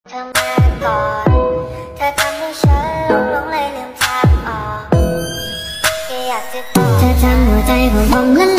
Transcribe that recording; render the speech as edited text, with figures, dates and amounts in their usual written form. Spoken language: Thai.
เธอมาก่อนเธอทำให้ฉันหลงเลยลืมทางออกแค่อยากจะบอกเธอทำหัวใจของผมละ